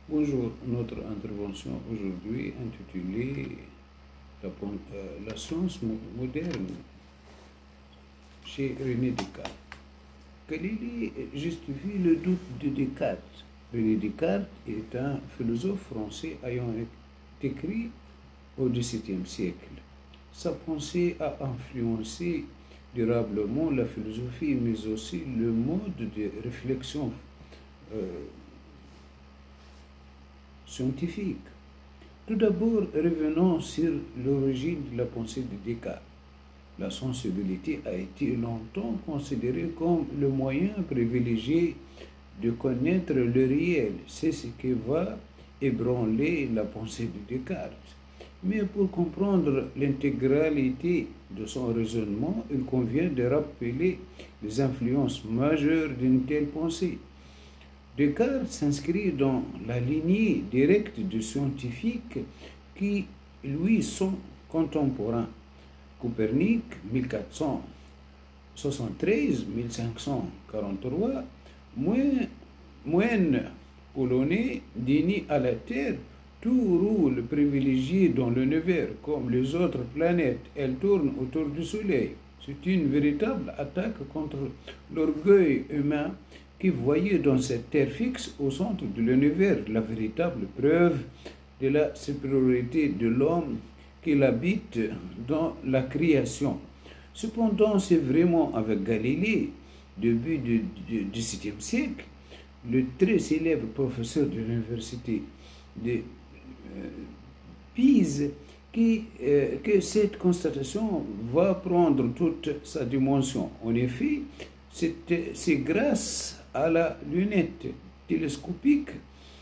Bonjour, notre intervention aujourd'hui intitulée La science moderne chez René Descartes. Galilée justifie le doute de Descartes. René Descartes est un philosophe français ayant écrit au XVIIe siècle. Sa pensée a influencé durablement la philosophie, mais aussi le mode de réflexion scientifique. Tout d'abord, revenons sur l'origine de la pensée de Descartes. La sensibilité a été longtemps considérée comme le moyen privilégié de connaître le réel. C'est ce qui va ébranler la pensée de Descartes. Mais pour comprendre l'intégralité de son raisonnement, il convient de rappeler les influences majeures d'une telle pensée. Descartes s'inscrit dans la lignée directe de scientifiques qui lui sont contemporains. Copernic, 1473-1543, moine polonais, dénie à la Terre, tout roule privilégié dans l'univers comme les autres planètes, elles tournent autour du Soleil. C'est une véritable attaque contre l'orgueil humain qui voyait dans cette terre fixe au centre de l'univers la véritable preuve de la supériorité de l'homme qu'il habite dans la création. Cependant, c'est vraiment avec Galilée, début du XVIIe siècle, le très célèbre professeur de l'université de Pise, que cette constatation va prendre toute sa dimension. En effet, c'est grâce à la lunette télescopique,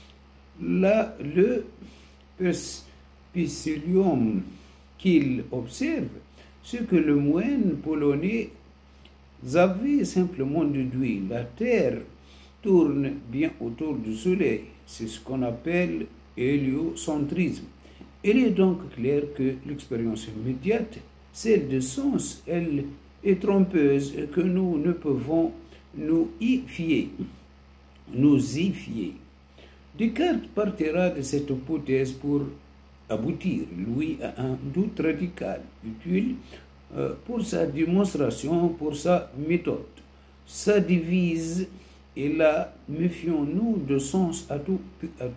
le perspicillium qu'il observe, ce que le moine polonais avait simplement déduit. La Terre tourne bien autour du Soleil. C'est ce qu'on appelle héliocentrisme. Il est donc clair que l'expérience immédiate, celle de sens, elle est trompeuse et que nous ne pouvons nous y fier. Descartes partira de cette hypothèse pour aboutir, lui, à un doute radical, utile pour sa démonstration, pour sa méthode. Sa devise est la « méfions-nous de sens à tout prix ».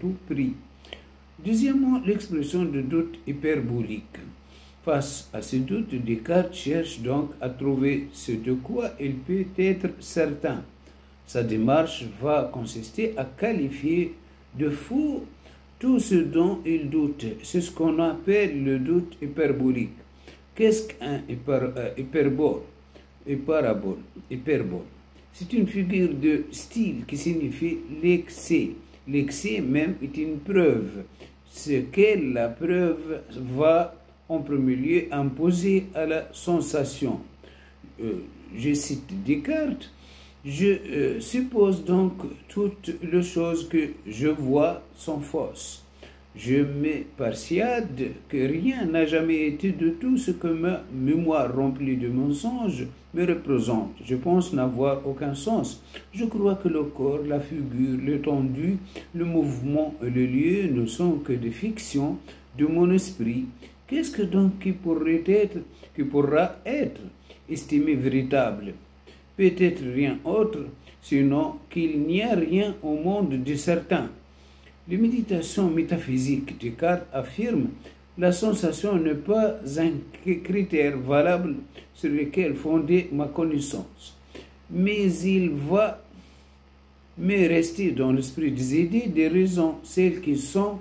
Deuxièmement, l'expression de doute hyperbolique. Face à ce doute, Descartes cherche donc à trouver ce de quoi il peut être certain. Sa démarche va consister à qualifier de faux tout ce dont il doute. C'est ce qu'on appelle le doute hyperbolique. Qu'est-ce qu'un hyperbole? Hyperbole. C'est une figure de style qui signifie l'excès. L'excès même est une preuve. Ce qu'est la preuve va en premier lieu imposer à la sensation. Je cite Descartes. Je suppose donc toutes les choses que je vois sont fausses. Je me persuade que rien n'a jamais été de tout ce que ma mémoire remplie de mensonges me représente. Je pense n'avoir aucun sens. Je crois que le corps, la figure, l'étendue, le mouvement et le lieu ne sont que des fictions de mon esprit. Qu'est-ce que donc qui pourra être estimé véritable? Peut-être rien autre, sinon qu'il n'y a rien au monde de certain. Les méditations métaphysiques, Descartes affirme, la sensation n'est pas un critère valable sur lequel fonder ma connaissance, mais il va me rester dans l'esprit des idées, des raisons, celles qui sont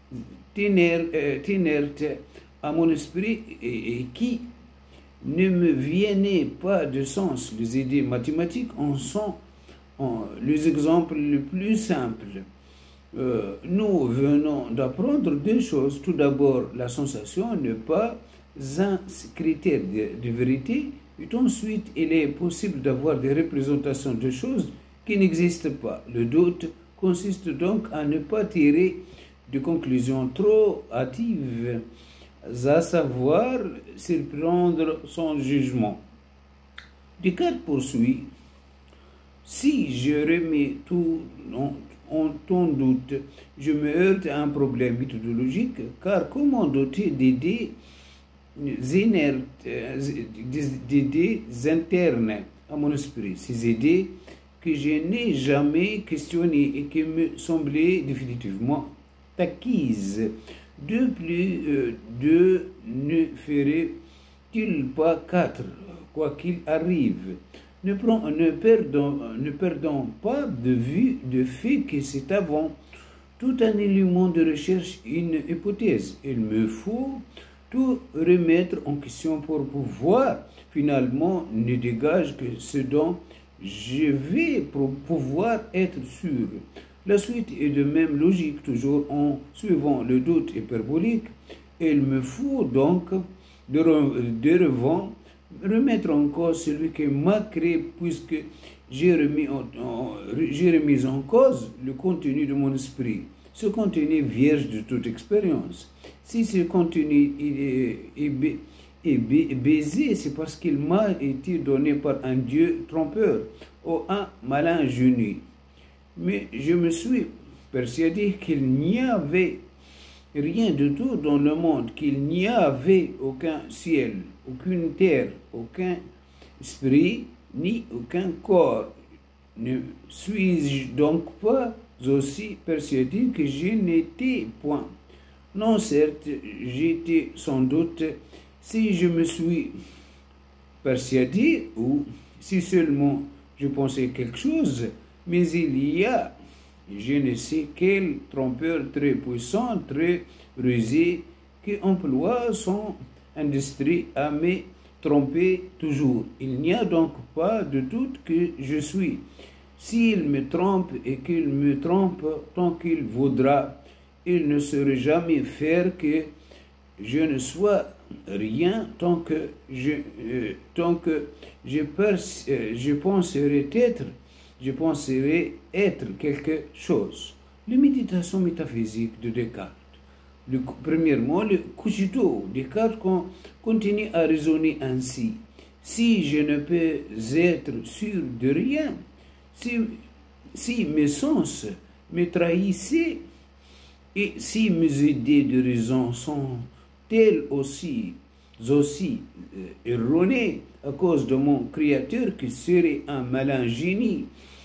inertes à mon esprit et qui ne me viennent pas de sens. Les idées mathématiques en sont les exemples les plus simples. Nous venons d'apprendre deux choses. Tout d'abord, la sensation n'est pas un critère de vérité. Et ensuite, il est possible d'avoir des représentations de choses qui n'existent pas. Le doute consiste donc à ne pas tirer de conclusions trop hâtives, à savoir surprendre son jugement. Descartes poursuit: si je remets tout en ton doute, je me heurte à un problème méthodologique, car comment doter d'idées internes à mon esprit, ces idées que je n'ai jamais questionnées et qui me semblaient définitivement acquises. Deux plus deux ne ferait-il pas quatre, quoi qu'il arrive? Ne perdons pas de vue le fait que c'est avant tout un élément de recherche, une hypothèse. Il me faut tout remettre en question pour pouvoir finalement ne dégage que ce dont je vais pouvoir être sûr. La suite est de même logique, toujours en suivant le doute hyperbolique. Il me faut donc de revant remettre en cause celui qui m'a créé, puisque j'ai remis en cause le contenu de mon esprit. Ce contenu vierge de toute expérience. Si ce contenu est baisé, c'est parce qu'il m'a été donné par un Dieu trompeur ou un malin génie. Mais je me suis persuadé qu'il n'y avait rien du tout dans le monde, qu'il n'y avait aucun ciel, aucune terre, aucun esprit, ni aucun corps. Ne suis-je donc pas aussi persuadé que je n'étais point? Non, certes, j'étais sans doute, si je me suis persuadé, ou si seulement je pensais quelque chose, mais il y a je ne sais quel trompeur très puissant, très rusé, qui emploie son industrie à me tromper toujours. Il n'y a donc pas de doute que je suis. S'il me trompe et qu'il me trompe tant qu'il voudra, il ne saurait jamais faire que je ne sois rien tant que je penserai être quelque chose. La méditation métaphysique de Descartes. Premièrement, le cogito. Descartes continue à raisonner ainsi. Si je ne peux être sûr de rien, si mes sens me trahissaient, et si mes idées de raison sont elles aussi erronées à cause de mon Créateur qui serait un malin génie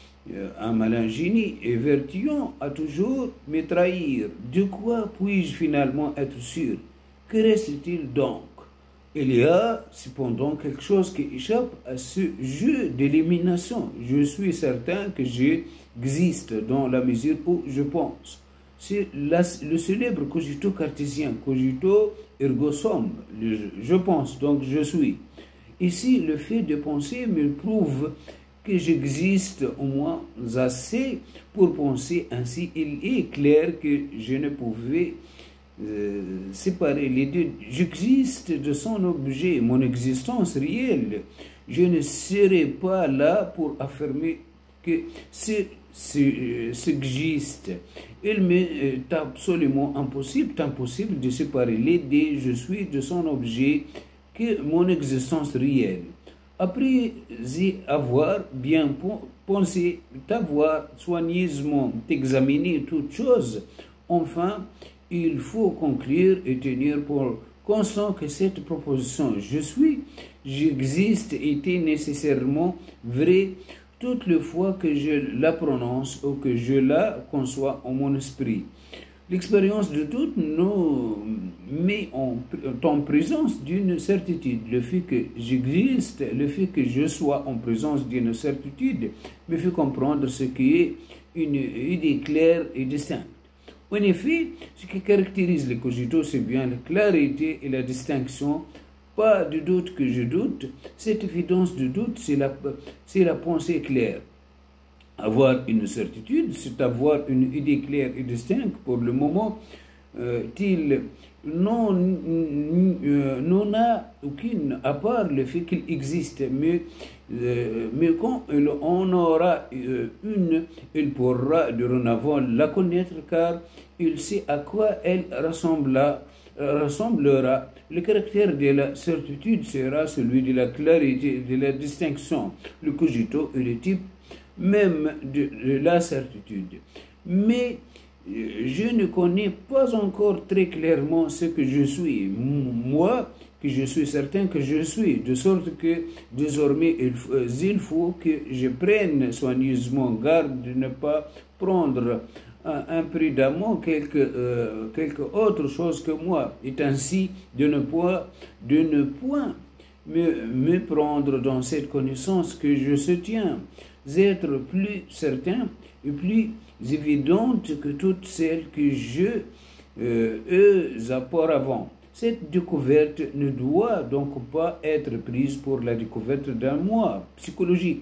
et vertueux à toujours me trahir, de quoi puis-je finalement être sûr? Que reste-t-il donc? Il y a cependant quelque chose qui échappe à ce jeu d'élimination. Je suis certain que j'existe dans la mesure où je pense. C'est le célèbre cogito cartésien, cogito ergo sum, je pense, donc je suis. Ici, le fait de penser me prouve que j'existe au moins assez pour penser ainsi. Il est clair que je ne pouvais séparer les deux. J'existe de son objet, mon existence réelle. Je ne serai pas là pour affirmer que s'existe. Il m'est absolument impossible de séparer les deux. Je suis de son objet que mon existence réelle. Après y avoir bien pensé, d'avoir soigneusement examiné toutes choses, enfin, il faut conclure et tenir pour constant que cette proposition « je suis, j'existe » était nécessairement vraie toutes les fois que je la prononce ou que je la conçois en mon esprit. L'expérience de tout nous met en présence d'une certitude. Le fait que j'existe, le fait que je sois en présence d'une certitude me fait comprendre ce qui est une idée claire et distincte. En effet, ce qui caractérise le cogito, c'est bien la clarité et la distinction. Pas de doute que je doute. Cette évidence de doute, c'est la pensée claire. Avoir une certitude, c'est avoir une idée claire et distincte pour le moment, qu'il n'en a aucune, à part le fait qu'il existe. Mais quand il en aura une, il pourra dorénavant la connaître, car il sait à quoi elle ressemblera. Le caractère de la certitude sera celui de la clarité, de la distinction. Le cogito est le type même de la certitude. mais je ne connais pas encore très clairement ce que je suis. Moi, que je suis certain que je suis, de sorte que désormais il faut que je prenne soigneusement garde de ne pas prendre imprudemment quelque autre chose que moi, et ainsi de ne point me prendre dans cette connaissance que je soutiens, être plus certain et plus évidente que toutes celles que je auparavant. Cette découverte ne doit donc pas être prise pour la découverte d'un moi psychologique.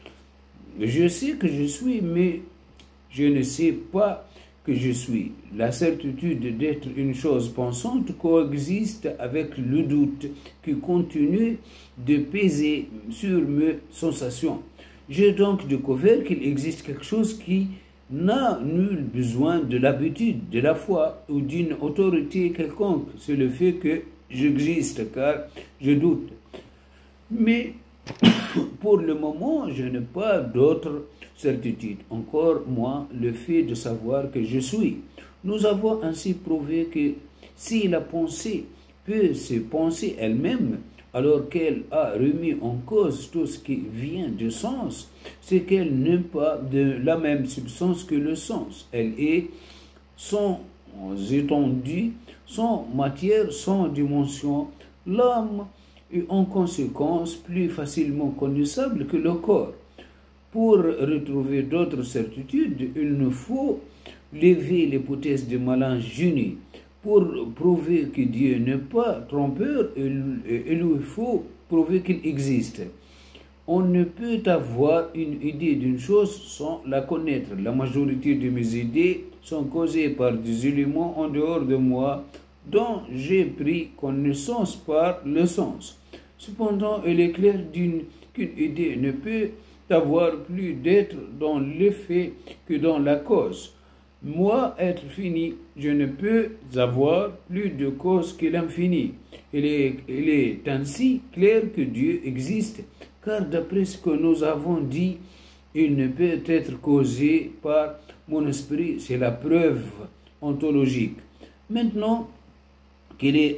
Je sais que je suis, mais je ne sais pas que je suis. La certitude d'être une chose pensante coexiste avec le doute qui continue de peser sur mes sensations. J'ai donc découvert qu'il existe quelque chose qui n'a nul besoin de l'habitude, de la foi ou d'une autorité quelconque. C'est le fait que j'existe, car je doute. Mais pour le moment, je n'ai pas d'autre certitude, encore moins le fait de savoir que je suis. Nous avons ainsi prouvé que si la pensée peut se penser elle-même, alors qu'elle a remis en cause tout ce qui vient du sens, c'est qu'elle n'est pas de la même substance que le sens. Elle est sans étendue, sans matière, sans dimension. L'âme est en conséquence plus facilement connaissable que le corps. Pour retrouver d'autres certitudes, il nous faut lever l'hypothèse du mélange uni. Pour prouver que Dieu n'est pas trompeur, il lui faut prouver qu'il existe. On ne peut avoir une idée d'une chose sans la connaître. La majorité de mes idées sont causées par des éléments en dehors de moi dont j'ai pris connaissance par le sens. Cependant, il est clair qu'une idée ne peut avoir plus d'être dans l'effet que dans la cause. Moi, être fini, je ne peux avoir plus de cause que l'infini. Il est ainsi clair que Dieu existe, car d'après ce que nous avons dit, il ne peut être causé par mon esprit. C'est la preuve ontologique. Maintenant qu'il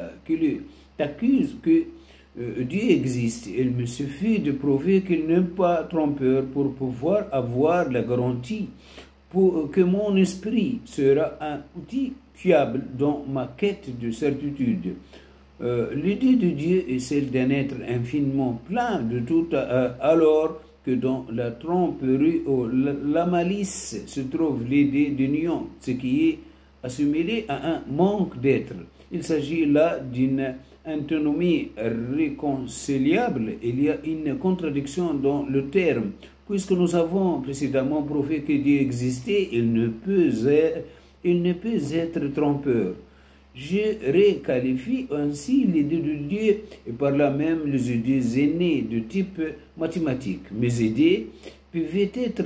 accuse que Dieu existe, il me suffit de prouver qu'il n'est pas trompeur pour pouvoir avoir la garantie pour que mon esprit sera un outil fiable dans ma quête de certitude. L'idée de Dieu est celle d'un être infiniment plein de tout, alors que dans la tromperie ou la malice se trouve l'idée de néant, ce qui est assimilé à un manque d'être. Il s'agit là d'une antinomie réconciliable. Il y a une contradiction dans le terme. Puisque nous avons précédemment prouvé que Dieu existait, il ne peut être trompeur. Je requalifie ainsi l'idée de Dieu et par là même les idées aînées de type mathématique. Mes idées peuvent être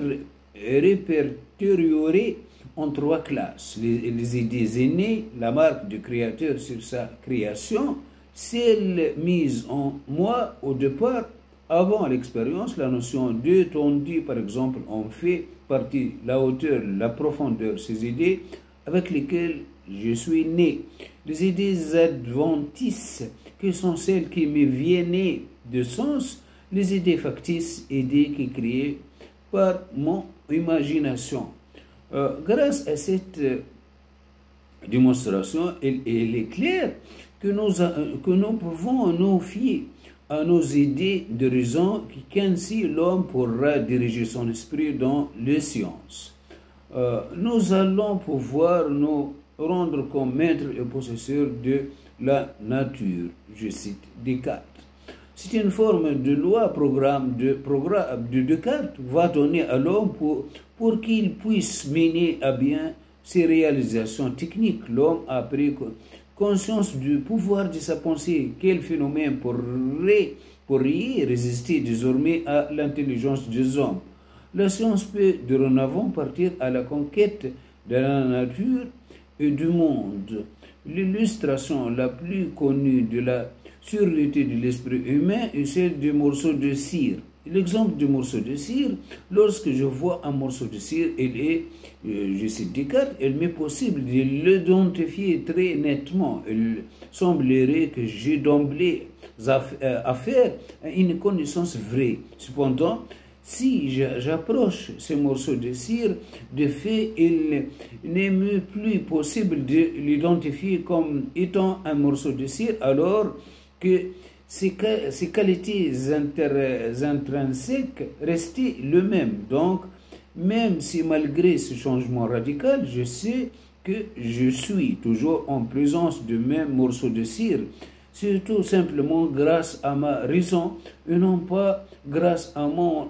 répertoriées en trois classes. Les idées aînées, la marque du Créateur sur sa création, celles mises en moi au départ. Avant l'expérience, la notion d'étendue, par exemple, en fait partie la hauteur, la profondeur, ces idées avec lesquelles je suis né. Les idées adventices, qui sont celles qui me viennent de sens, les idées factices, idées qui créées par mon imagination. Grâce à cette démonstration, il est clair que nous pouvons nous fier à nos idées de raison qu'ainsi l'homme pourra diriger son esprit dans les sciences. Nous allons pouvoir nous rendre comme maître et possesseur de la nature, je cite Descartes. C'est une forme de loi, programme de Descartes va donner à l'homme pour qu'il puisse mener à bien ses réalisations techniques. L'homme a pris conscience du pouvoir de sa pensée. Quel phénomène pourrait résister désormais à l'intelligence des hommes? La science peut dorénavant partir à la conquête de la nature et du monde. L'illustration la plus connue de la surdité de l'esprit humain est celle du morceau de cire. l'exemple du morceau de cire, lorsque je vois un morceau de cire, je cite Descartes, il m'est possible de l'identifier très nettement. Il semblerait que j'ai d'emblée affaire à une connaissance vraie. Cependant, si j'approche ce morceau de cire, de fait, il n'est plus possible de l'identifier comme étant un morceau de cire, alors que ses qualités intrinsèques restaient les mêmes. Donc, même si malgré ce changement radical, je sais que je suis toujours en présence du même morceau de cire, c'est tout simplement grâce à ma raison et non pas grâce à mon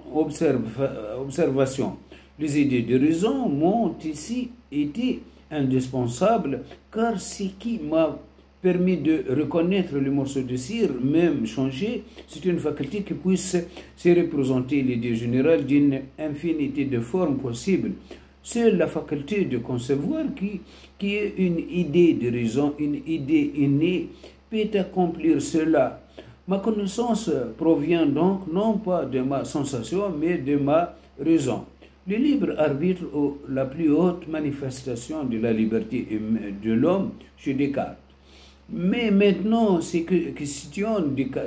observation. Les idées de raison m'ont ici été indispensables car ce qui m'a permis de reconnaître le morceau de cire, même changé, c'est une faculté qui puisse se représenter l'idée générale d'une infinité de formes possibles. Seule la faculté de concevoir qui est une idée de raison, une idée innée, peut accomplir cela. Ma connaissance provient donc non pas de ma sensation, mais de ma raison. Le libre arbitre est la plus haute manifestation de la liberté de l'homme chez Descartes. Mais maintenant, c'est que question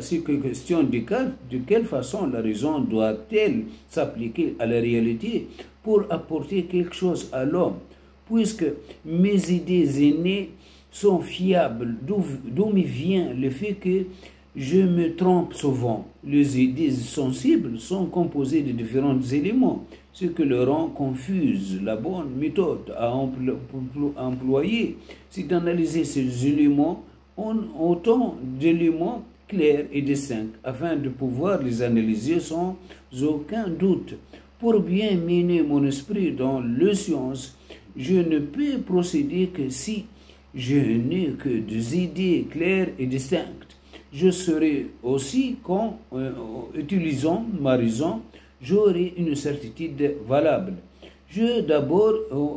Descartes, de quelle façon la raison doit-elle s'appliquer à la réalité pour apporter quelque chose à l'homme, puisque mes idées aînées sont fiables, d'où me vient le fait que je me trompe souvent. Les idées sensibles sont composées de différents éléments, ce que le rend confuse. La bonne méthode à employer, c'est d'analyser ces éléments en autant d'éléments clairs et distincts, afin de pouvoir les analyser sans aucun doute. Pour bien mener mon esprit dans les sciences, je ne peux procéder que si je n'ai que des idées claires et distinctes. Je serai aussi qu'en utilisant ma raison, j'aurai une certitude valable. J'ai d'abord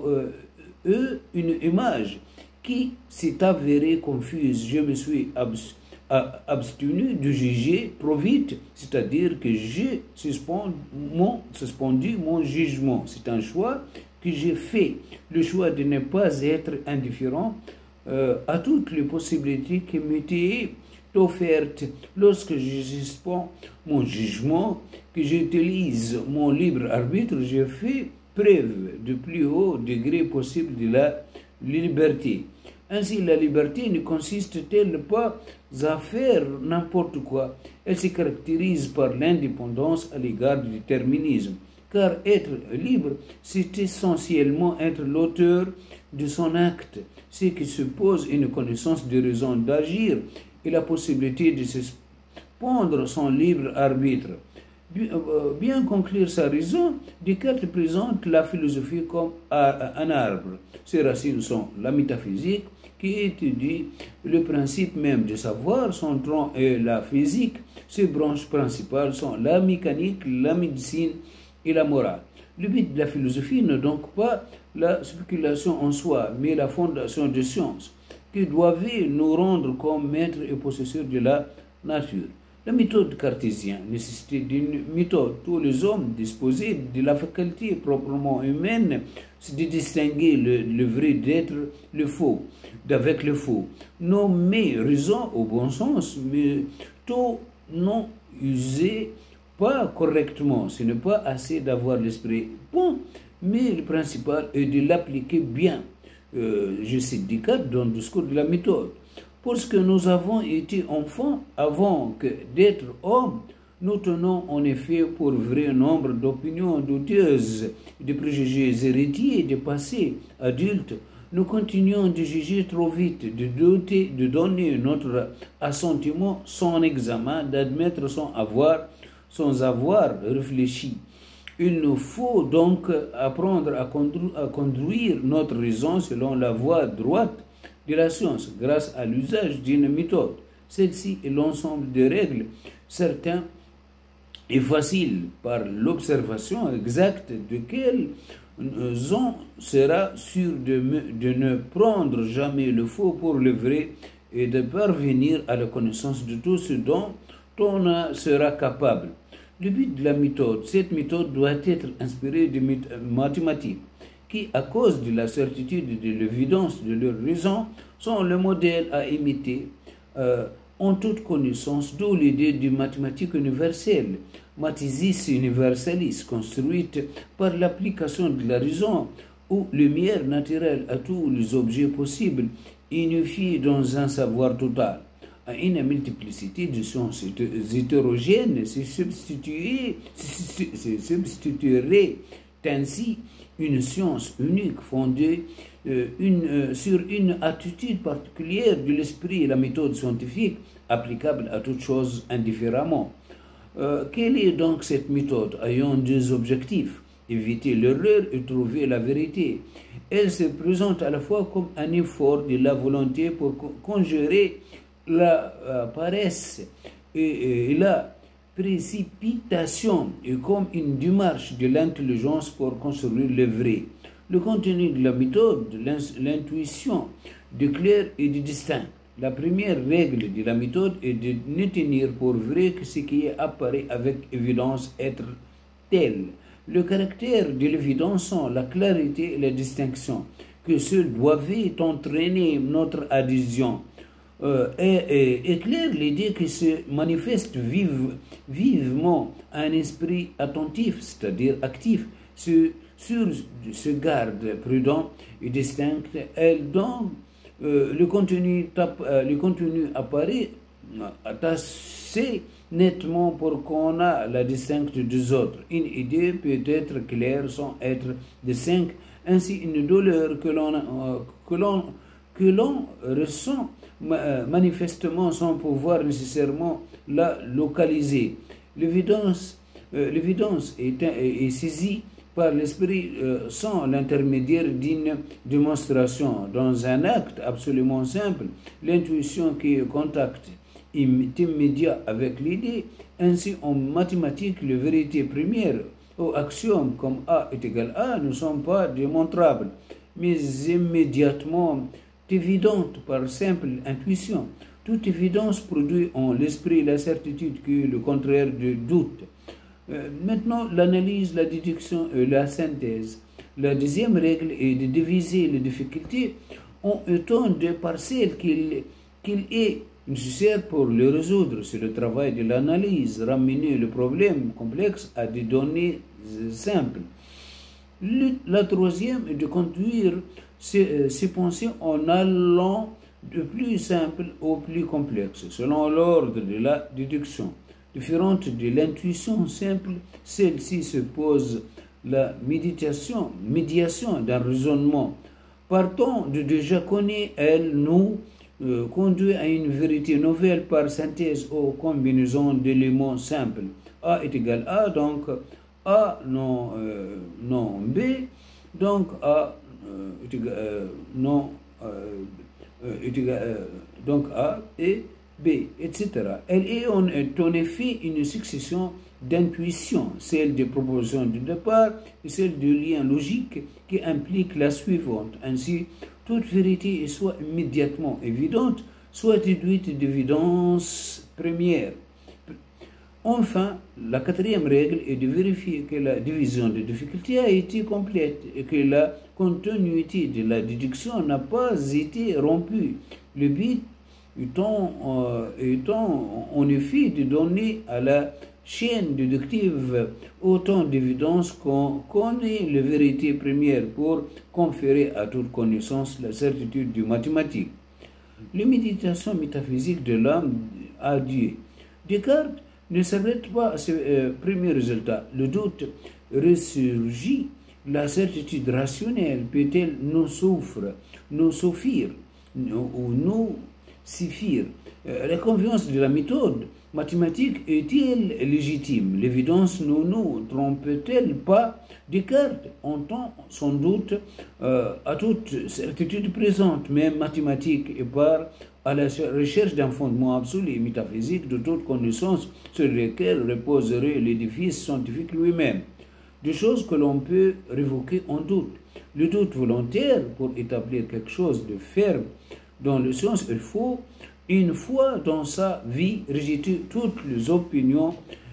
une image qui s'est avérée confuse. Je me suis abstenu de juger trop vite, c'est-à-dire que j'ai suspendu mon jugement. C'est un choix que j'ai fait, le choix de ne pas être indifférent à toutes les possibilités qui m'étaient offertes. Lorsque je suspends mon jugement, que j'utilise mon libre arbitre, je fais preuve du plus haut degré possible de la liberté. Ainsi, la liberté ne consiste-t-elle pas à faire n'importe quoi? Elle se caractérise par l'indépendance à l'égard du déterminisme. Car être libre, c'est essentiellement être l'auteur de son acte, ce qui suppose une connaissance de raison d'agir et la possibilité de suspendre son libre arbitre. Bien conclure sa raison, Descartes présente la philosophie comme un arbre. Ses racines sont la métaphysique, qui étudie le principe même de savoir, son tronc est la physique, ses branches principales sont la mécanique, la médecine et la morale. Le but de la philosophie n'est donc pas la spéculation en soi, mais la fondation des sciences, qui doivent nous rendre comme maîtres et possesseurs de la nature. La méthode cartésienne nécessitait d'une méthode. Tous les hommes disposaient de la faculté proprement humaine de distinguer le vrai d'être le faux, d'avec le faux. Nommer raison au bon sens, mais tout non usé pas correctement. Ce n'est pas assez d'avoir l'esprit bon, mais le principal est de l'appliquer bien. Je cite Descartes dans le discours de la méthode. Parce que nous avons été enfants avant que d'être hommes, nous tenons en effet pour vrai nombre d'opinions douteuses, de préjugés héritiers des passés adultes. Nous continuons de juger trop vite, de douter, de donner notre assentiment sans examen, d'admettre sans avoir réfléchi. Il nous faut donc apprendre à conduire notre raison selon la voie droite de la science, grâce à l'usage d'une méthode. Celle-ci est l'ensemble de règles certaines et faciles par l'observation exacte desquelles on sera sûr de ne prendre jamais le faux pour le vrai et de parvenir à la connaissance de tout ce dont on sera capable. Le but de la méthode, cette méthode doit être inspirée de mathématiques qui, à cause de la certitude et de l'évidence de leur raison, sont le modèle à imiter en toute connaissance, d'où l'idée du mathématique universelle, Mathesis universalis, construite par l'application de la raison ou lumière naturelle à tous les objets possibles, unifiés dans un savoir total. À une multiplicité de sciences hétérogènes se substituerait ainsi une science unique fondée sur une attitude particulière de l'esprit et la méthode scientifique applicable à toutes choses indifféremment. Quelle est donc cette méthode ayant deux objectifs? Éviter l'erreur et trouver la vérité. Elle se présente à la fois comme un effort de la volonté pour conjurer la paresse et la précipitation et comme une démarche de l'intelligence pour construire le vrai. Le contenu de la méthode, l'intuition de clair et de distinct. La première règle de la méthode est de ne tenir pour vrai que ce qui apparaît avec évidence être tel. Le caractère de l'évidence sont la clarté et la distinction, que seuls doivent entraîner notre adhésion. Est claire l'idée qui se manifeste vivement un esprit attentif, c'est-à-dire actif, sur ce garde prudent et distinct, elle donne le contenu apparaît assez nettement pour qu'on a la distincte des autres. Une idée peut être claire sans être distincte, ainsi une douleur que l'on ressent manifestement sans pouvoir nécessairement la localiser. L'évidence est saisie par l'esprit sans l'intermédiaire d'une démonstration. Dans un acte absolument simple, l'intuition qui est contact immédiat avec l'idée, ainsi en mathématiques, les vérités premières ou axiomes comme A est égal à A ne sont pas démontrables, mais immédiatement évidentes par simple intuition. Toute évidence produit en l'esprit la certitude qui est le contraire du doute. Maintenant, l'analyse, la déduction et la synthèse. La deuxième règle est de diviser les difficultés en autant de parcelles qu'il est nécessaire pour les résoudre. C'est le travail de l'analyse, ramener le problème complexe à des données simples. La troisième est de conduire ses pensées en allant du plus simple au plus complexe, selon l'ordre de la déduction. Différente de l'intuition simple, celle-ci suppose la médiation d'un raisonnement. Partant de déjà connu, elle nous conduit à une vérité nouvelle par synthèse ou combinaison d'éléments simples. A est égal à, donc A non B, donc A est égal, donc A et B, etc. Elle est en effet une succession d'intuitions, celle des propositions de départ et celle du lien logique qui implique la suivante. Ainsi, toute vérité est soit immédiatement évidente, soit déduite d'évidence première. Enfin, la quatrième règle est de vérifier que la division des difficultés a été complète et que la continuité de la déduction n'a pas été rompue. Le but étant en effet de donner à la chaîne déductive autant d'évidence qu'on connaît les vérités premières pour conférer à toute connaissance la certitude du mathématique. Les méditations métaphysiques de l'âme à Dieu. Descartes ne s'arrête pas à ce premier résultat. Le doute ressurgit. La certitude rationnelle peut-elle nous suffire ou nous suffire? La confiance de la méthode mathématique est-elle légitime? L'évidence ne nous trompe-t-elle pas? Descartes entend sans doute à toute certitude présente, même mathématique, et part à la recherche d'un fondement absolu et métaphysique de toute connaissance sur lesquelles reposerait l'édifice scientifique lui-même. Des choses que l'on peut révoquer en doute. Le doute volontaire, pour établir quelque chose de ferme dans le sens, il faut, une fois dans sa vie, rejeter toutes les opinions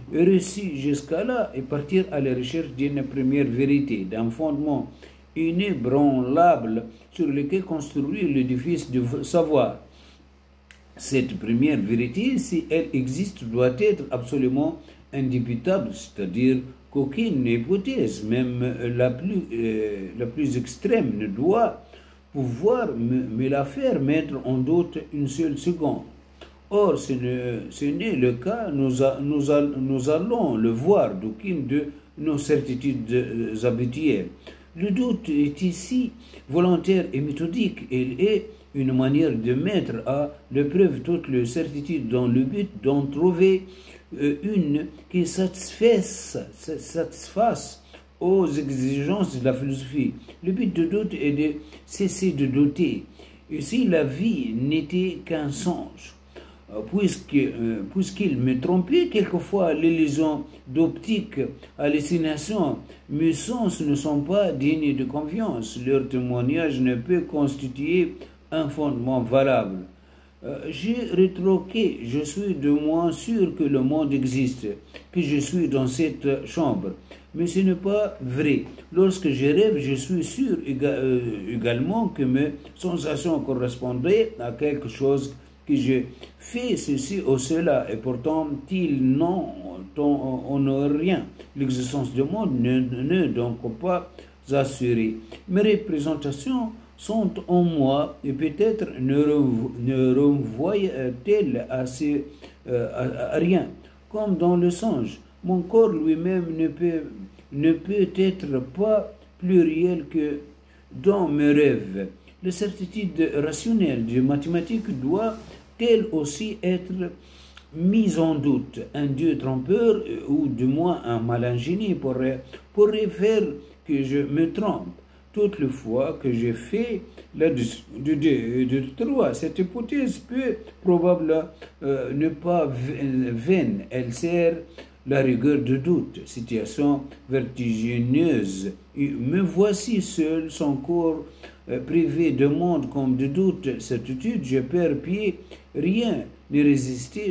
réussi jusqu'à là et partir à la recherche d'une première vérité, d'un fondement inébranlable sur lequel construire l'édifice du savoir. Cette première vérité, si elle existe, doit être absolument indubitable, c'est-à-dire qu'aucune hypothèse, même la plus extrême, ne doit pouvoir me la faire mettre en doute une seule seconde. Or, ce n'est le cas, nous allons le voir d'aucune de nos certitudes habituelles. Le doute est ici volontaire et méthodique. Il est une manière de mettre à l'épreuve toutes les certitudes dans le but d'en trouver une qui satisfasse aux exigences de la philosophie. Le but de doute est de cesser de douter. Et si la vie n'était qu'un songe, puisqu'il me trompait quelquefois, l'illusion d'optique, hallucination, mes sens ne sont pas dignes de confiance. Leur témoignage ne peut constituer un fondement valable. J'ai rétroqué, je suis de moins sûr que le monde existe, que je suis dans cette chambre. Mais ce n'est pas vrai. Lorsque je rêve, je suis sûr également que mes sensations correspondraient à quelque chose que je fais ceci ou cela, et pourtant ils n'en ont rien. L'existence du monde n'est donc pas assurée. Mes représentations sont en moi et peut-être ne renvoient-elles à rien. Comme dans le songe, mon corps lui-même ne peut être pas plus réel que dans mes rêves. La certitude rationnelle des mathématiques doit elle aussi être mise en doute. Un dieu trompeur ou du moins un malingénie pourrait faire que je me trompe. Toutes les fois que j'ai fait la de 2 et de 3, cette hypothèse peut probablement ne pas vaine. Elle sert la rigueur de doute, situation vertigineuse. Me voici seul, son corps privé de monde comme de doute, certitude, je perds pied, rien ne résister,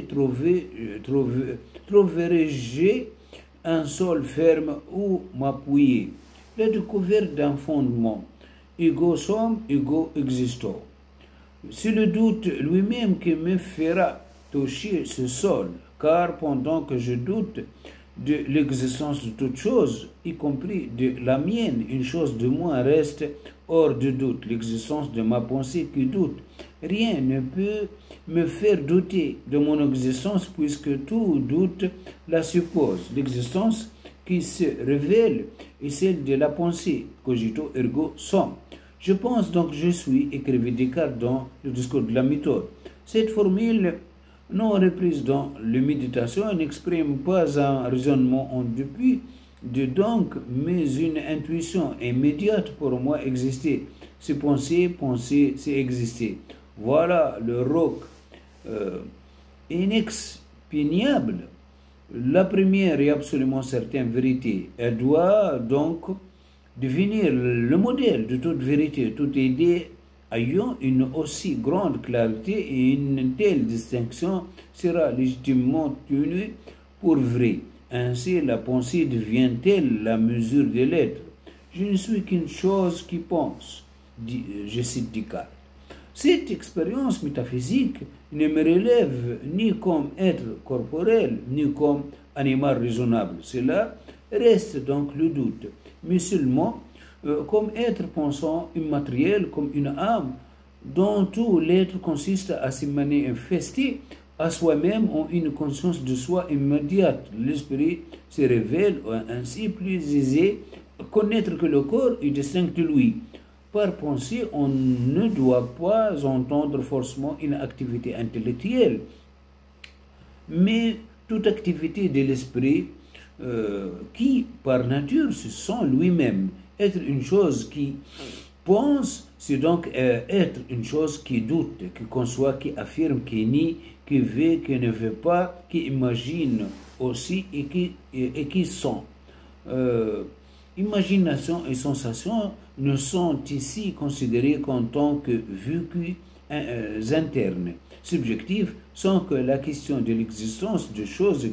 trouverai-je un sol ferme où m'appuyer. La découverte d'un fondement, ego sum, ego existo. C'est le doute lui-même qui me fera toucher ce sol, car pendant que je doute de l'existence de toute chose, y compris de la mienne, une chose de moi reste hors de doute, l'existence de ma pensée qui doute. Rien ne peut me faire douter de mon existence puisque tout doute la suppose. L'existence qui se révèle est celle de la pensée, cogito ergo sum. Je pense donc je suis, écrivait Descartes dans le discours de la méthode. Cette formule non reprise dans les méditations n'exprime pas un raisonnement en depuis de donc, mais une intuition immédiate pour moi exister. C'est penser, c'est exister. Voilà le roc inexpugnable. La première et absolument certaine vérité. Elle doit donc devenir le modèle de toute vérité, toute idée ayant une aussi grande clarté et une telle distinction sera légitimement tenue pour vrai. Ainsi, la pensée devient-elle la mesure de l'être. Je ne suis qu'une chose qui pense, je cite Descartes. Cette expérience métaphysique ne me relève ni comme être corporel, ni comme animal raisonnable. Cela reste donc le doute, mais seulement comme être pensant immatériel, comme une âme dont tout l'être consiste à se manifester à soi-même en une conscience de soi immédiate. L'esprit se révèle ainsi plus aisé connaître que le corps est distinct de lui. Par pensée, on ne doit pas entendre forcément une activité intellectuelle, mais toute activité de l'esprit qui, par nature, se sent lui-même. Être une chose qui pense, c'est donc être une chose qui doute, qui conçoit, qui affirme, qui nie, qui veut, qui ne veut pas, qui imagine aussi et qui sent. Imagination et sensation ne sont ici considérées qu'en tant que vécus internes, subjectifs, sans que la question de l'existence de choses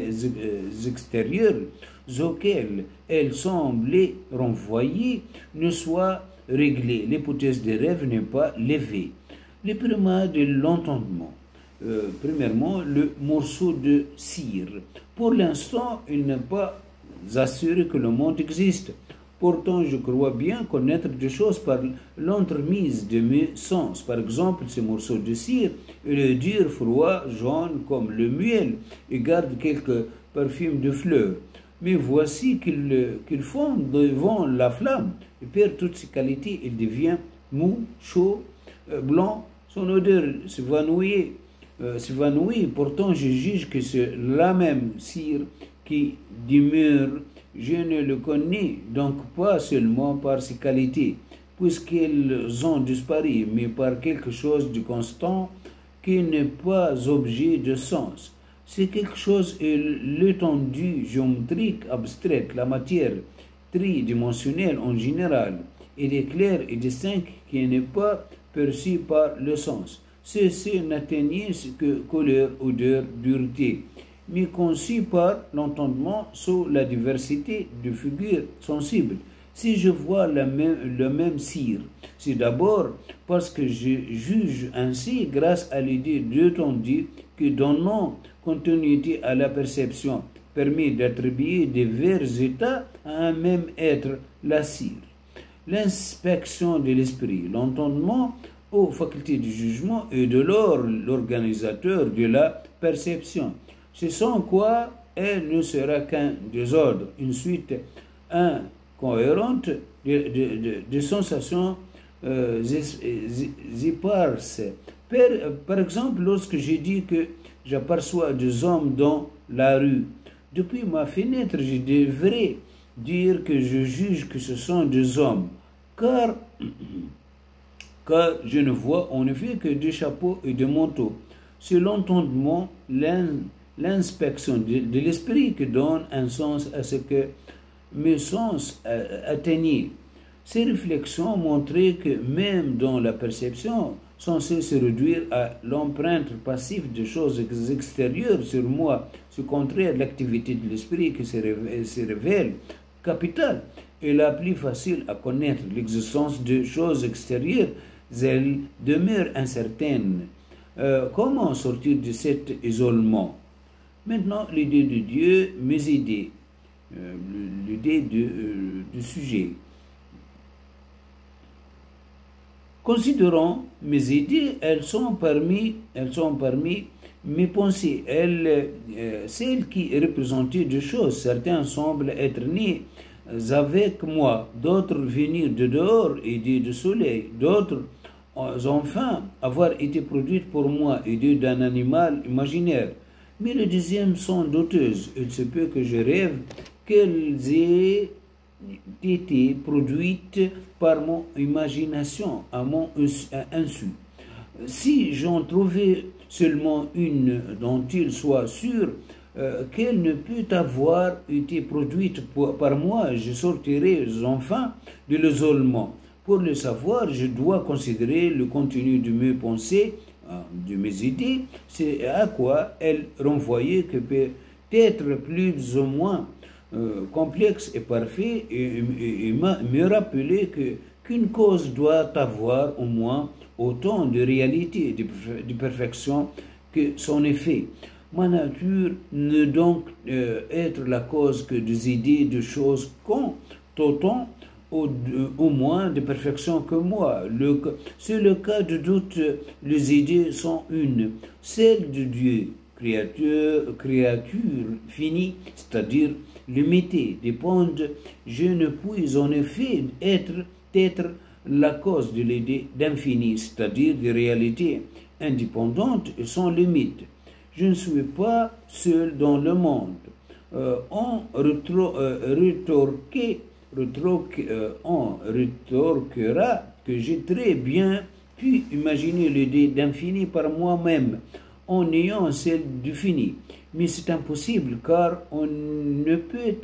extérieures auxquelles elles semblaient renvoyer ne soit réglée. L'hypothèse des rêves n'est pas levée. Les primats de l'entendement. Premièrement, le morceau de cire. Pour l'instant, il n'est pas assuré que le monde existe. Pourtant, je crois bien connaître des choses par l'entremise de mes sens. Par exemple, ce morceau de cire, il est dur, froid, jaune comme le miel et garde quelques parfums de fleurs. Mais voici qu'il fond devant la flamme et perd toutes ses qualités. Il devient mou, chaud, blanc. Son odeur s'évanouit. Pourtant, je juge que c'est la même cire qui demeure. Je ne le connais donc pas seulement par ses qualités, puisqu'elles ont disparu, mais par quelque chose de constant qui n'est pas objet de sens. C'est quelque chose est l'étendue géométrique abstraite, la matière tridimensionnelle en général, et l'éclair et distinct qui n'est pas perçu par le sens. Ceci n'atteignait que couleur, odeur, dureté, mais conçu par l'entendement sous la diversité de figures sensibles. Si je vois le même cire, c'est d'abord parce que je juge ainsi grâce à l'idée d'étendue que donnant continuité à la perception permet d'attribuer divers états à un même être, la cire. L'inspection de l'esprit, l'entendement aux facultés du jugement et de l'organisateur de la perception. C'est sans quoi elle ne sera qu'un désordre, une suite incohérente de sensations éparses. Par exemple, lorsque j'ai dit que j'aperçois des hommes dans la rue, depuis ma fenêtre, je devrais dire que je juge que ce sont des hommes, car je ne vois en effet que des chapeaux et des manteaux. C'est l'entendement, l'inspection de l'esprit qui donne un sens à ce que mes sens atteignaient. Ces réflexions montraient que même dans la perception, censée se réduire à l'empreinte passive de choses extérieures sur moi, ce contraire de l'activité de l'esprit qui se révèle capitale et la plus facile à connaître, l'existence de choses extérieures, elles demeurent incertaines. Comment sortir de cet isolement? Maintenant, l'idée de Dieu, mes idées, l'idée du sujet. Considérons mes idées, elles sont parmi mes pensées, celles qui représentent des choses. Certains semblent être nés avec moi, d'autres venir de dehors et du soleil, d'autres enfin avoir été produites pour moi, aidées d'un animal imaginaire. Mais les deuxièmes sont douteuses. Il se peut que je rêve qu'elles aient été produites par mon imagination, à mon insu. Si j'en trouvais seulement une dont il soit sûr qu'elle ne peut avoir été produite par moi, je sortirai enfin de l'isolement. Pour le savoir, je dois considérer le contenu de mes pensées, de mes idées, c'est à quoi elles renvoyaient, que peut être plus ou moins complexe et parfait, et me rappeler qu'une cause doit avoir au moins autant de réalité, de perfection que son effet. Ma nature ne donc être la cause que des idées, de choses qu'ont autant au moins de perfection que moi. C'est le cas de doute, les idées sont une, celle de Dieu, créature finie, c'est-à-dire limitée, dépendent. Je ne puis en effet être la cause de l'idée d'infini, c'est-à-dire de réalités indépendantes et sans limite. Je ne suis pas seul dans le monde. On rétorquera que j'ai très bien pu imaginer l'idée d'infini par moi-même. en ayant celle du fini. Mais c'est impossible car on ne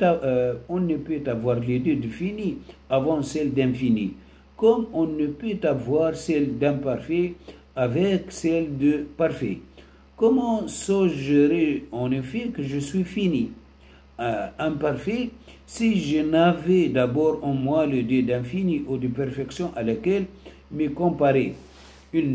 peut avoir les deux du fini avant celle d'infini, comme on ne peut avoir celle d'imparfait avec celle de parfait. Comment saurais-je en effet que je suis fini, imparfait, si je n'avais d'abord en moi le Dieu d'infini ou de perfection à laquelle me comparer? Il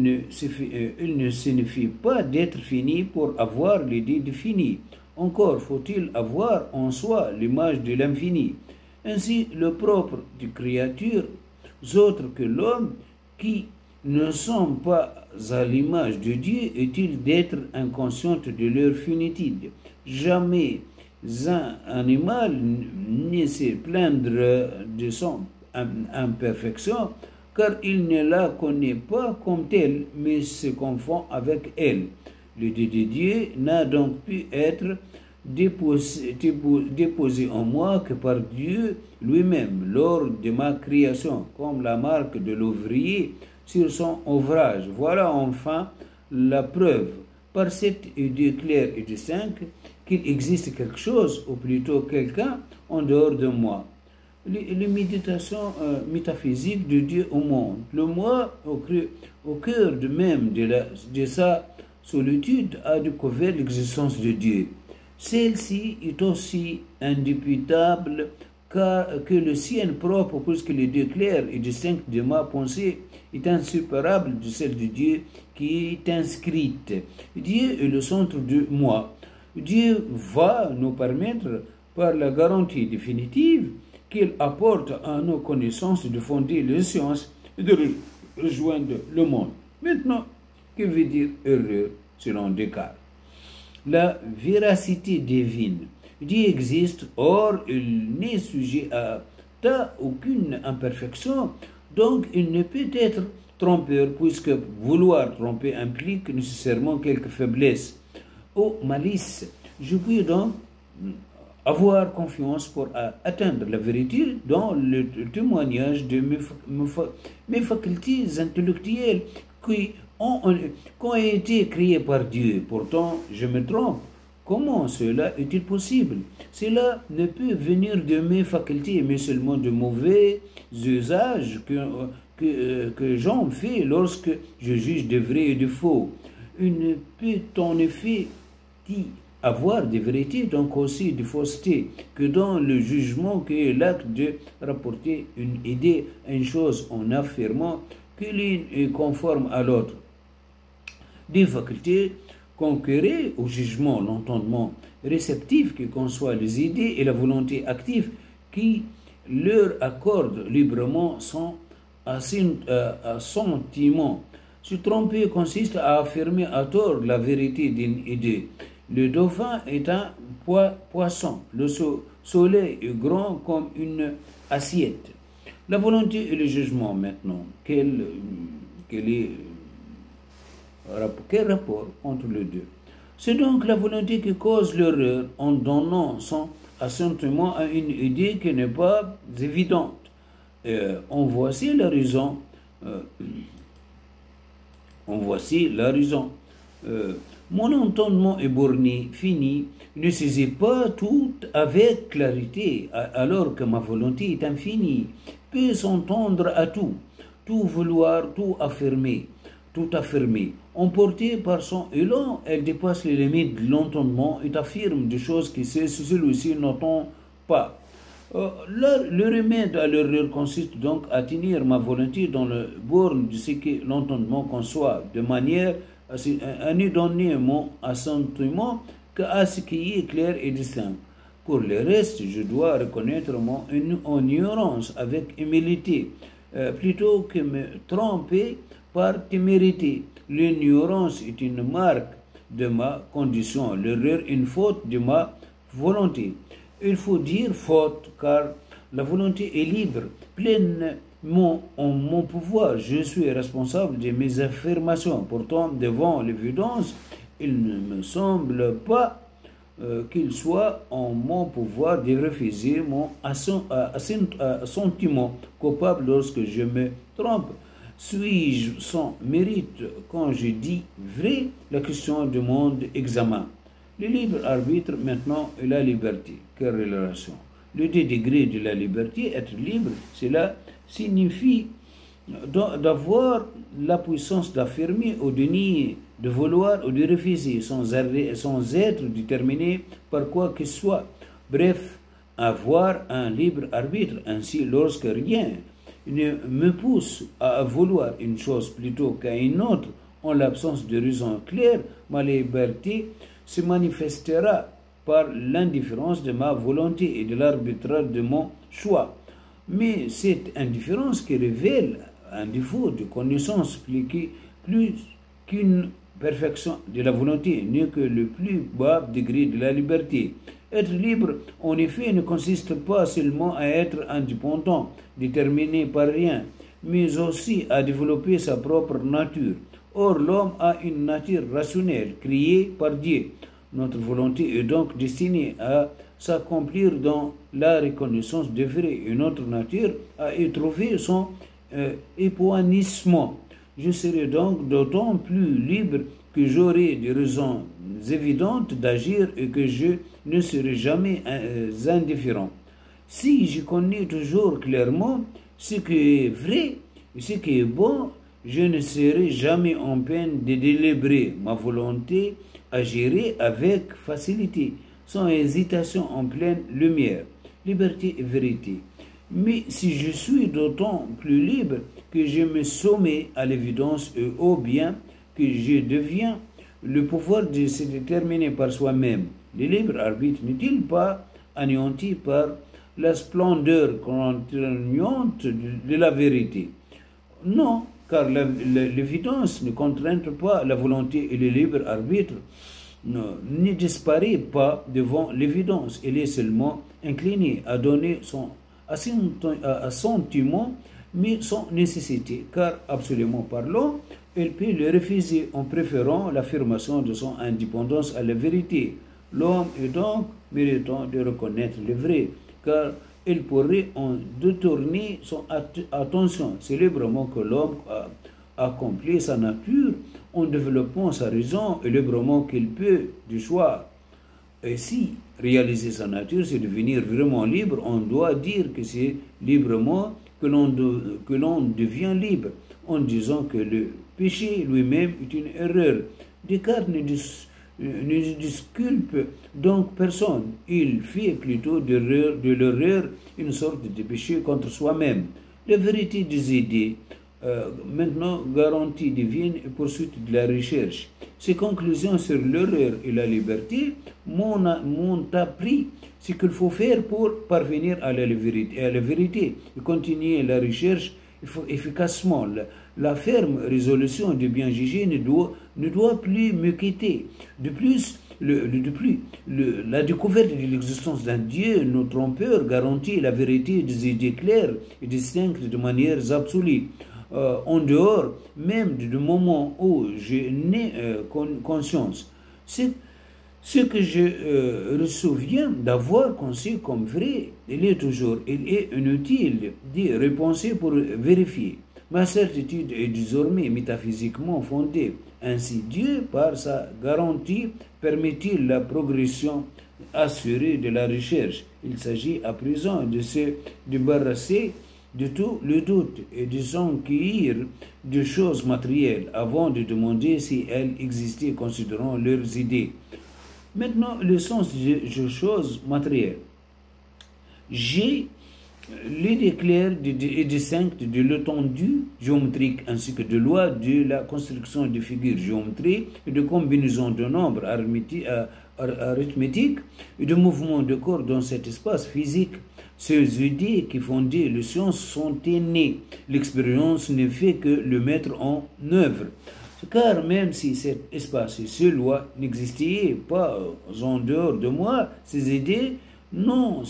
ne signifie pas d'être fini pour avoir l'idée de fini. Encore faut-il avoir en soi l'image de l'infini. Ainsi, le propre des créatures autres que l'homme, qui ne sont pas à l'image de Dieu, est-il d'être inconsciente de leur finitude. Jamais un animal ne se plaindre de son imperfection, car il ne la connaît pas comme telle, mais se confond avec elle. Le Dieu de Dieu n'a donc pu être déposé en moi que par Dieu lui-même, lors de ma création, comme la marque de l'ouvrier sur son ouvrage. Voilà enfin la preuve, par cette idée claire et distincte, qu'il existe quelque chose, ou plutôt quelqu'un, en dehors de moi. Les méditations métaphysiques de Dieu au monde. Le moi, au cœur de même de sa solitude, a découvert l'existence de Dieu. Celle-ci est aussi indubitable que le sien propre, puisque le Dieu clair et distinct de ma pensée est inséparable de celle de Dieu qui est inscrite. Dieu est le centre de moi. Dieu va nous permettre, par la garantie définitive qu'il apporte à nos connaissances, de fonder les sciences et de rejoindre le monde. Maintenant, que veut dire erreur selon Descartes? La véracité divine. Dieu existe, or il n'est sujet à aucune imperfection, donc il ne peut être trompeur, puisque vouloir tromper implique nécessairement quelque faiblesse ou malice. Je puis donc avoir confiance pour atteindre la vérité dans le témoignage de mes facultés intellectuelles qui ont été créées par Dieu. Pourtant, je me trompe. Comment cela est-il possible? Cela ne peut venir de mes facultés, mais seulement de mauvais usages que j'en fais lorsque je juge de vrai et de faux. Il ne peut en effet avoir de vérité, donc aussi de fausseté, que dans le jugement qui est l'acte de rapporter une idée, une chose en affirmant que l'une est conforme à l'autre. Des facultés conquérées au jugement, l'entendement réceptif qui conçoit les idées et la volonté active qui leur accorde librement son assentiment. Se tromper consiste à affirmer à tort la vérité d'une idée. Le dauphin est un poisson, le soleil est grand comme une assiette. La volonté et le jugement maintenant, quel rapport entre les deux? C'est donc la volonté qui cause l'erreur en donnant son assentiment à une idée qui n'est pas évidente. En voici la raison. Mon entendement est borné, fini, ne saisit pas tout avec clarité, alors que ma volonté est infinie, peut s'entendre à tout vouloir, tout affirmer. Emportée par son élan, elle dépasse les limites de l'entendement et affirme des choses que celui-ci n'entend pas. Le remède à l'erreur consiste donc à tenir ma volonté dans le borne de ce que l'entendement conçoit, de manière à ne donner mon assentiment qu'à ce qui est clair et distinct. Pour le reste, je dois reconnaître mon ignorance avec humilité, plutôt que me tromper par témérité. L'ignorance est une marque de ma condition, l'erreur une faute de ma volonté. Il faut dire faute, car la volonté est libre, pleinement en mon pouvoir. Je suis responsable de mes affirmations. Pourtant, devant l'évidence, il ne me semble pas qu'il soit en mon pouvoir de refuser mon assentiment coupable lorsque je me trompe. Suis-je sans mérite quand je dis vrai? La question demande examen. Le libre arbitre maintenant est la liberté. Quelle relation? Le degré de la liberté, être libre, cela signifie d'avoir la puissance d'affirmer ou de nier, de vouloir ou de refuser sans être déterminé par quoi que ce soit. Bref, avoir un libre arbitre. Ainsi, lorsque rien ne me pousse à vouloir une chose plutôt qu'à une autre, en l'absence de raison claire, ma liberté se manifestera par l'indifférence de ma volonté et de l'arbitraire de mon choix. Mais cette indifférence qui révèle un défaut de connaissance plus qu'une perfection de la volonté n'est que le plus bas degré de la liberté. Être libre, en effet, ne consiste pas seulement à être indépendant, déterminé par rien, mais aussi à développer sa propre nature. Or, l'homme a une nature rationnelle, créée par Dieu. Notre volonté est donc destinée à s'accomplir dans la reconnaissance de vrai et notre nature à y trouver son épanouissement. Je serai donc d'autant plus libre que j'aurai des raisons évidentes d'agir et que je ne serai jamais indifférent. Si je connais toujours clairement ce qui est vrai et ce qui est bon, je ne serai jamais en peine de délibérer. Ma volonté agirait avec facilité, sans hésitation, en pleine lumière. Liberté et vérité. Mais si je suis d'autant plus libre que je me soumets à l'évidence et au bien, que je deviens le pouvoir de se déterminer par soi-même. Le libre arbitre n'est-il pas anéanti par la splendeur contraignante de la vérité? Non, car l'évidence ne contraint pas la volonté et le libre arbitre ne disparaît pas devant l'évidence. Elle est seulement inclinée à donner son assentiment, mais sans nécessité, car absolument parlant, elle peut le refuser en préférant l'affirmation de son indépendance à la vérité. L'homme est donc méritant de reconnaître le vrai, car il pourrait en détourner son attention. C'est librement que l'homme a accompli sa nature en développant sa raison et librement qu'il peut du choix. Et si réaliser sa nature, c'est devenir vraiment libre, on doit dire que c'est librement que l'on devient libre, en disant que le péché lui-même est une erreur. Descartes ne disculpe donc personne. Il fait plutôt de l'erreur une sorte de péché contre soi-même. La vérité des idées, maintenant garantie divine et poursuite de la recherche. Ces conclusions sur l'erreur et la liberté m'ont appris ce qu'il faut faire pour parvenir à la vérité et continuer la recherche efficacement. La ferme résolution de bien juger ne doit plus me quitter. De plus, la découverte de l'existence d'un Dieu, nos trompeurs, garantit la vérité des idées claires et distinctes de manière absolue. En dehors même du moment où je n'ai conscience. Ce que je me souviens d'avoir conçu comme vrai, il est inutile d'y repenser pour vérifier. Ma certitude est désormais métaphysiquement fondée. Ainsi, Dieu, par sa garantie, permet-il la progression assurée de la recherche. Il s'agit à présent de se débarrasser de tout le doute et de s'enquérir de choses matérielles avant de demander si elles existaient considérant leurs idées. Maintenant, le sens des choses matérielles. J'ai l'idée claire et distincte de l'étendue géométrique ainsi que de loi de la construction de figures géométriques et de combinaisons de nombres arithmétiques et de mouvements de corps dans cet espace physique. Ces idées qui fondaient les sciences sont nées. L'expérience ne fait que le mettre en œuvre. Car même si cet espace et ces lois n'existaient pas en dehors de moi, ces idées non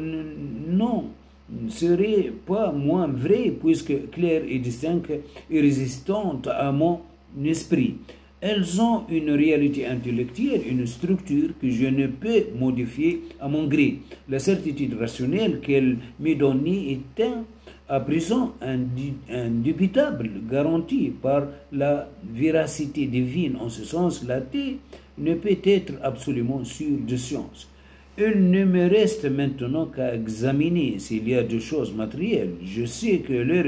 seraient pas moins vraies puisque claires et distinctes et résistantes à mon esprit. Elles ont une réalité intellectuelle, une structure que je ne peux modifier à mon gré. La certitude rationnelle qu'elles m'ont donnée est à présent indubitable, garantie par la véracité divine. En ce sens, l'athée ne peut être absolument sûr de science. Il ne me reste maintenant qu'à examiner s'il y a des choses matérielles. Je sais que leur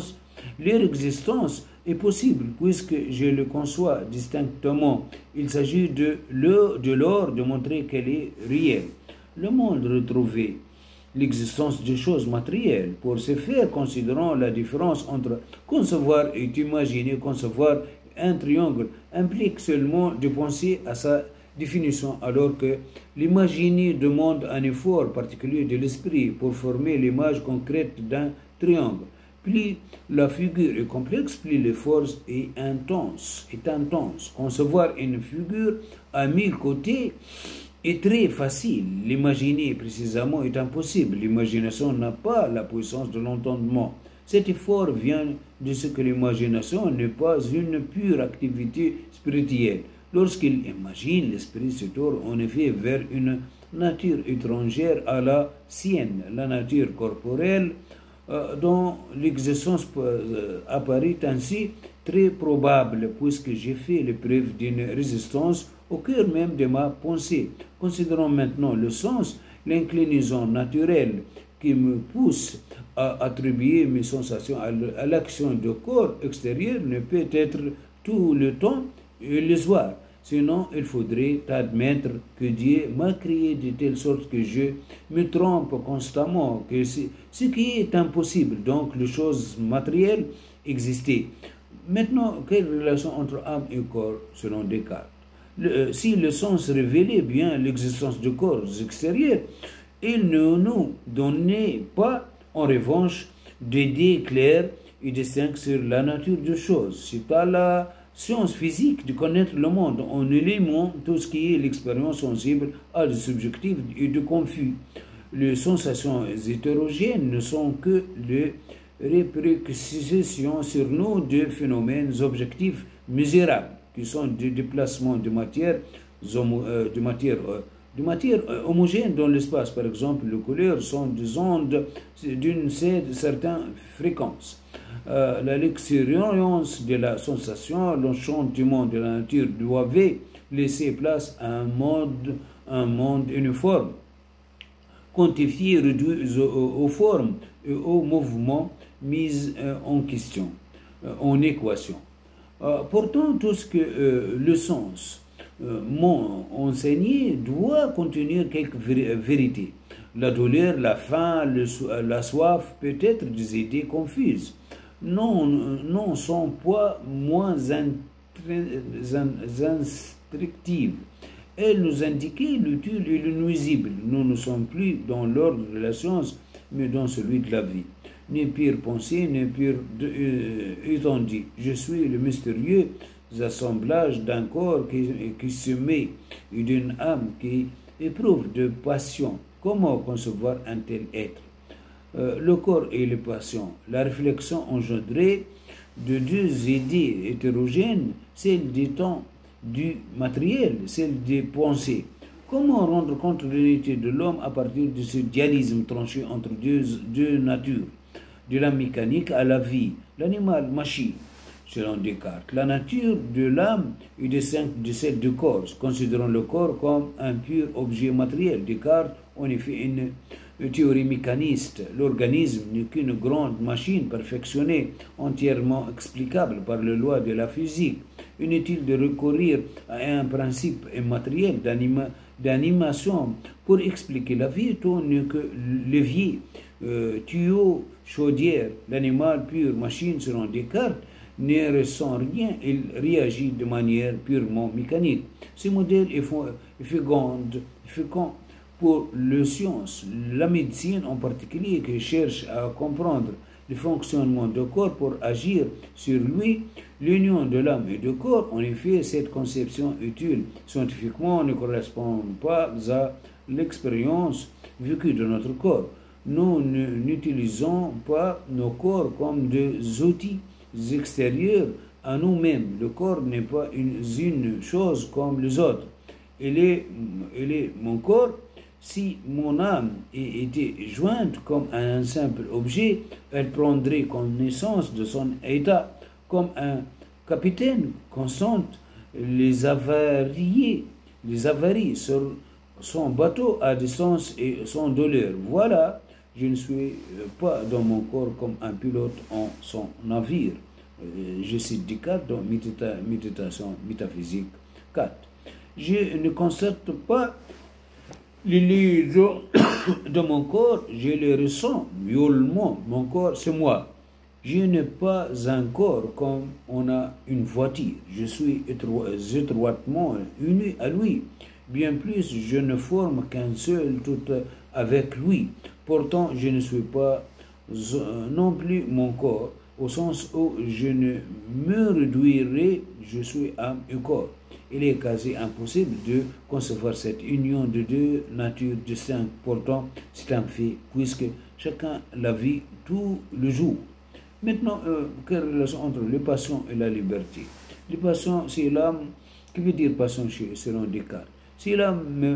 existence est possible puisque je le conçois distinctement. Il s'agit de l'or de montrer qu'elle est réelle. Le monde retrouvé l'existence des choses matérielles. Pour ce faire, considérons la différence entre concevoir et imaginer. Concevoir un triangle implique seulement de penser à sa définition, alors que l'imaginer demande un effort particulier de l'esprit pour former l'image concrète d'un triangle. Plus la figure est complexe, plus l'effort est intense. Concevoir une figure à 1000 côtés est très facile. L'imaginer précisément est impossible. L'imagination n'a pas la puissance de l'entendement. Cet effort vient de ce que l'imagination n'est pas une pure activité spirituelle. Lorsqu'il imagine, l'esprit se tourne en effet vers une nature étrangère à la sienne, la nature corporelle, dont l'existence apparaît ainsi très probable, puisque j'ai fait l'épreuve d'une résistance au cœur même de ma pensée. Considérons maintenant le sens, l'inclinaison naturelle qui me pousse à attribuer mes sensations à l'action du corps extérieur ne peut être tout le temps illusoire. Sinon, il faudrait admettre que Dieu m'a créé de telle sorte que je me trompe constamment, que ce qui est impossible, donc les choses matérielles existaient. Maintenant, quelle relation entre âme et corps selon Descartes? Si le sens révélait bien l'existence de corps extérieurs, il ne nous donnait pas, en revanche, d'idées claires et distinctes sur la nature des choses. C'est pas la science physique de connaître le monde en éliminant tout ce qui est l'expérience sensible à de subjectif et de confus. Les sensations hétérogènes ne sont que les répercussions sur nous de phénomènes objectifs mesurable, qui sont des déplacements de matière homogène dans l'espace. Par exemple, les couleurs sont des ondes d'une certaine fréquence. L'expérience de la sensation, l'enchantement de la nature doivent laisser place à un monde uniforme, quantifié, réduit aux formes et aux mouvements mis en question, en équation. Pourtant, tout ce que le sens m'ont enseigné doit contenir quelques vérités. La douleur, la faim, la soif, peut-être des idées confuses. Non sont pas moins instructives. Elles nous indiquent l'utile et le nuisible. Nous ne sommes plus dans l'ordre de la science, mais dans celui de la vie. Ni pire pensée, ni pire étendue. Je suis le mystérieux assemblage d'un corps qui se met et d'une âme qui éprouve de passion. Comment concevoir un tel être? Le corps et les passions. La réflexion engendrée de deux idées hétérogènes, celle du temps du matériel, celle des pensées. Comment rendre compte de l'unité de l'homme à partir de ce dualisme tranché entre deux natures, de la mécanique à la vie, l'animal-machine, selon Descartes. La nature de l'âme est distincte de celle du corps. Considérons le corps comme un pur objet matériel. Descartes, en effet, une théorie mécaniste. L'organisme n'est qu'une grande machine perfectionnée, entièrement explicable par les lois de la physique. Inutile de recourir à un principe immatériel d'animation pour expliquer la vie, tout n'est que levier, tuyau, chaudière. L'animal pure machine, selon Descartes, ne ressent rien, il réagit de manière purement mécanique. Ce modèle est fécond pour les sciences, la médecine en particulier, qui cherche à comprendre le fonctionnement du corps pour agir sur lui, l'union de l'âme et du corps. En effet, cette conception utile scientifiquement ne correspond pas à l'expérience vécue de notre corps. Nous n'utilisons pas nos corps comme des outils extérieurs à nous-mêmes. Le corps n'est pas une chose comme les autres. Il est mon corps, Si mon âme était jointe comme à un simple objet, elle prendrait connaissance de son état comme un capitaine constate les avaries sur son bateau à distance et sans douleur. Voilà, je ne suis pas dans mon corps comme un pilote en son navire. Je cite Descartes dans Méditation métaphysique 4. Je ne constate pas les liaisons de mon corps, je les ressens violemment. Mon corps, c'est moi. Je n'ai pas un corps comme on a une voiture. Je suis étroitement uni à lui. Bien plus, je ne forme qu'un seul tout avec lui. Pourtant, je ne suis pas non plus mon corps, au sens où je ne me réduirai, je suis âme et corps. Il est quasi impossible de concevoir cette union de deux natures distinctes. Pourtant, c'est un fait, puisque chacun la vit tout le jour. Maintenant, quelle relation entre les passions et la liberté? Les passions, c'est l'âme. Que veut dire passion selon Descartes? Si l'âme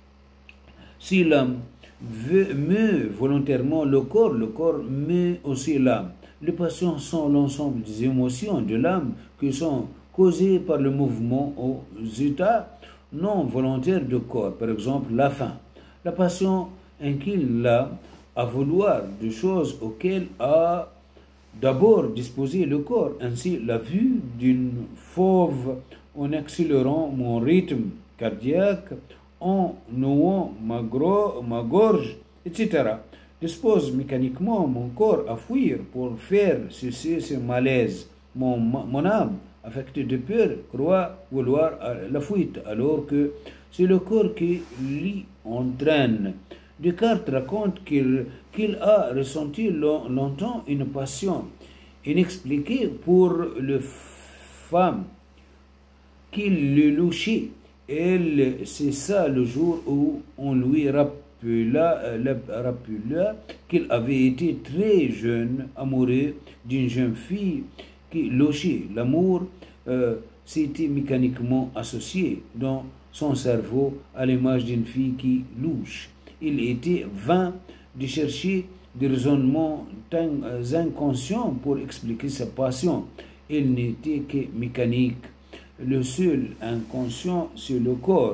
meut volontairement le corps meut aussi l'âme. Les passions sont l'ensemble des émotions de l'âme qui sont causées par le mouvement aux états non volontaires du corps. Par exemple, la faim. La passion incline l'âme à vouloir des choses auxquelles a d'abord disposé le corps. Ainsi, la vue d'une fauve en accélérant mon rythme cardiaque, en nouant ma gorge, etc., dispose mécaniquement mon corps à fuir pour faire cesser ce malaise. Mon âme, affectée de peur, croit vouloir la fuite, alors que c'est le corps qui l'y entraîne. Descartes raconte qu'il a ressenti longtemps une passion inexpliquée pour les femmes qu'il le louchait. Elle cessa le jour où on lui rappela qu'il avait été très jeune, amoureux d'une jeune fille qui louchait. L'amour s'était mécaniquement associé dans son cerveau à l'image d'une fille qui louche. Il était vain de chercher des raisonnements inconscients pour expliquer sa passion. Il n'était que mécanique. Le seul inconscient, c'est le corps.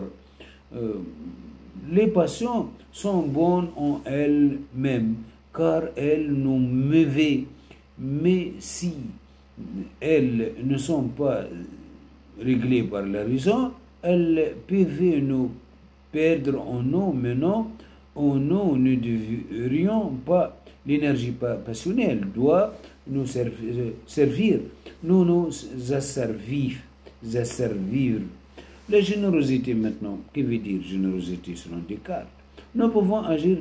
Les passions sont bonnes en elles-mêmes, car elles nous meuvent, mais si elles ne sont pas réglées par la raison, elles peuvent nous perdre en nous menant où nous ne devrions pas. L'énergie passionnelle doit nous servir, nous asservir. La générosité maintenant, que veut dire générosité selon Descartes? Nous pouvons agir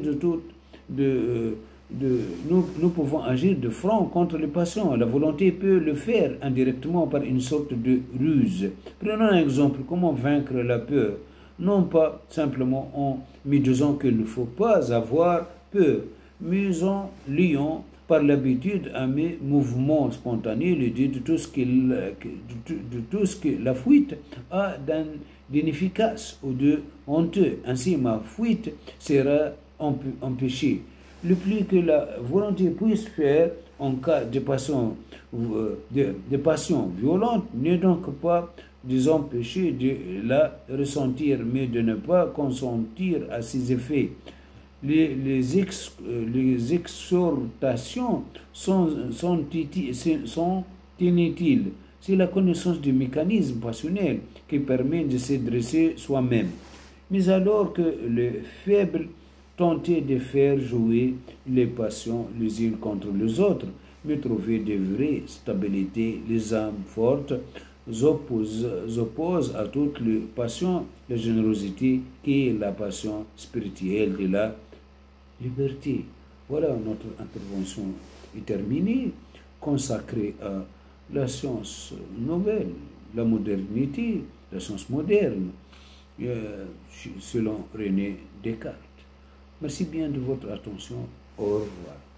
nous pouvons agir de front contre les passions. La volonté peut le faire indirectement par une sorte de ruse. Prenons un exemple, comment vaincre la peur? Non pas simplement en me disant qu'il ne faut pas avoir peur, mais en liant par l'habitude à mes mouvements spontanés l'idée de tout ce que la fuite a d'inefficace ou de honteux. Ainsi, ma fuite sera empêchée. Le plus que la volonté puisse faire en cas de passion violente n'est donc pas de empêcher de la ressentir, mais de ne pas consentir à ses effets. Les exhortations sont inutiles. C'est la connaissance du mécanisme passionnel qui permet de se dresser soi-même. Mais alors que les faibles tentaient de faire jouer les passions les unes contre les autres, mais trouver de vraies stabilités, les âmes fortes s'opposent à toutes les passions, la générosité qui est la passion spirituelle de la liberté. Voilà, notre intervention est terminée, consacrée à la science nouvelle, la modernité, la science moderne, selon René Descartes. Merci bien de votre attention. Au revoir.